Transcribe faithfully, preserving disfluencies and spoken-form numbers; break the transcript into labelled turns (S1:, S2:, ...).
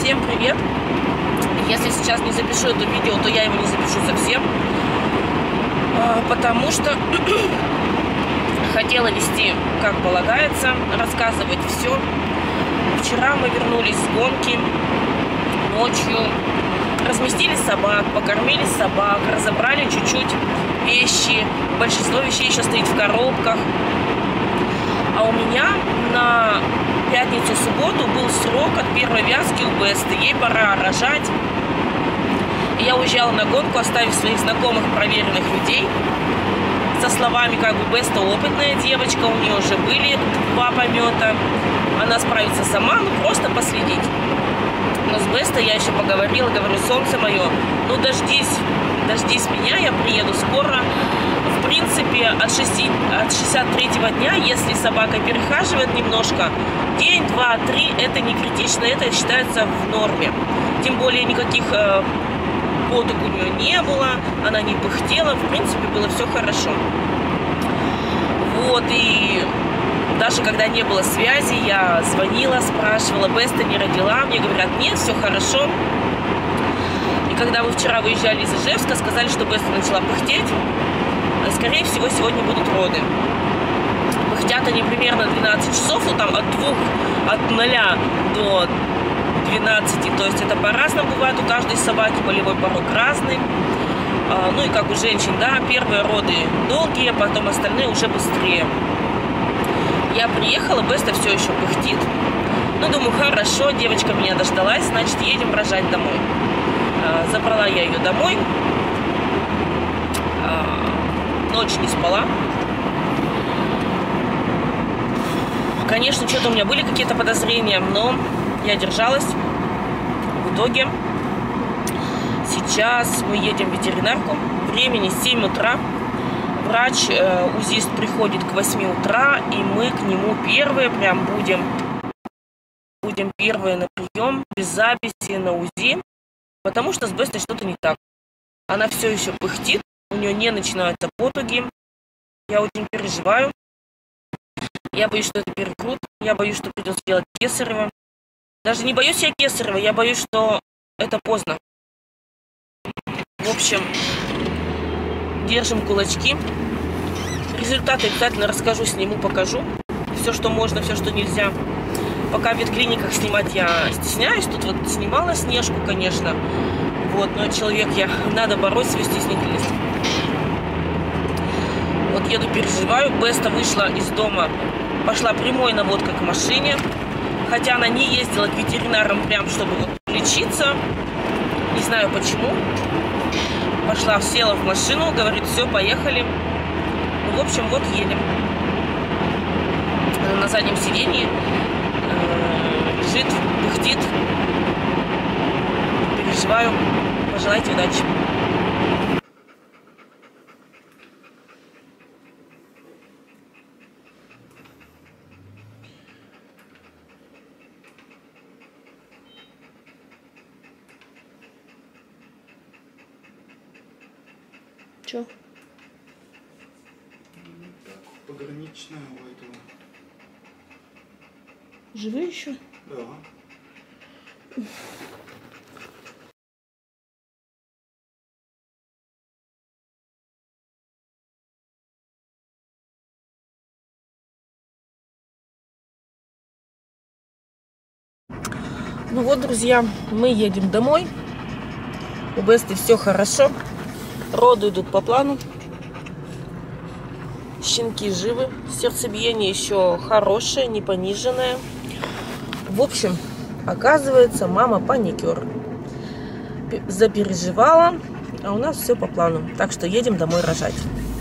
S1: Всем привет! Если сейчас не запишу это видео, то я его не запишу совсем, потому что хотела вести, как полагается, рассказывать все. Вчера мы вернулись с гонки ночью, разместили собак, покормили собак, разобрали чуть-чуть вещи. Большинство вещей еще стоит в коробках. А у меня на пятницу-субботу был срок от первой вязки у Бесты. Ей пора рожать. И я уезжала на гонку, оставив своих знакомых, проверенных людей, со словами, как бы, Беста опытная девочка, у нее уже были два помета, она справится сама, ну просто последить. Но с Бестой я еще поговорила, говорю: солнце мое, ну дождись, дождись меня, я приеду скоро. В принципе, от, шести, от шестьдесят третьего дня, если собака перехаживает немножко, день, два, три, это не критично, это считается в норме. Тем более никаких э, поток у нее не было, она не пыхтела, в принципе, было все хорошо. Вот, и даже когда не было связи, я звонила, спрашивала: Беста не родила? Мне говорят: нет, все хорошо. И когда мы вчера выезжали из Ижевска, сказали, что Беста начала пыхтеть. Скорее всего, сегодня будут роды. Пыхтят они примерно двенадцать часов, ну там от двух, от ноля до двенадцати. То есть это по-разному бывает у каждой собаки, болевой порог разный. А, ну и как у женщин, да, первые роды долгие, потом остальные уже быстрее. Я приехала, Беста все еще пыхтит. Ну, думаю, хорошо, девочка меня дождалась, значит, едем рожать домой. А, забрала я ее домой. А, ночь не спала. Конечно, что-то у меня были какие-то подозрения, но я держалась. В итоге сейчас мы едем в ветеринарку. Времени семь утра. Врач, э, узист приходит к восьми утра, и мы к нему первые прям будем, будем первые на прием, без записи на УЗИ, потому что с Бестой что-то не так. Она все еще пыхтит, у нее не начинаются потуги. Я очень переживаю. Я боюсь, что это перекрут. Я боюсь, что придется делать кесарево. Даже не боюсь я кесарево, я боюсь, что это поздно. В общем, держим кулачки. Результаты обязательно расскажу, сниму, покажу. Все, что можно, все, что нельзя. Пока в ветклиниках снимать я стесняюсь. Тут вот снимала Снежку, конечно. Вот, но человек я. Надо бороться свою стеснительность. Вот еду, переживаю. Беста вышла из дома, пошла прямой наводкой к машине. Хотя она не ездила к ветеринарам прям, чтобы вот лечиться. Не знаю почему. Пошла, села в машину, говорит: все, поехали. Ну, в общем, вот едем. Она на заднем сиденье э, лежит, пыхтит. Переживаю. Пожелайте удачи. Че?
S2: Так, пограничная у этого.
S1: Живые еще?
S2: Да.
S1: Ну вот, друзья, мы едем домой. У Бесты все хорошо. Роды идут по плану. Щенки живы. Сердцебиение еще хорошее, не пониженное. В общем, оказывается, мама паникер. Запереживала, а у нас все по плану. Так что едем домой рожать.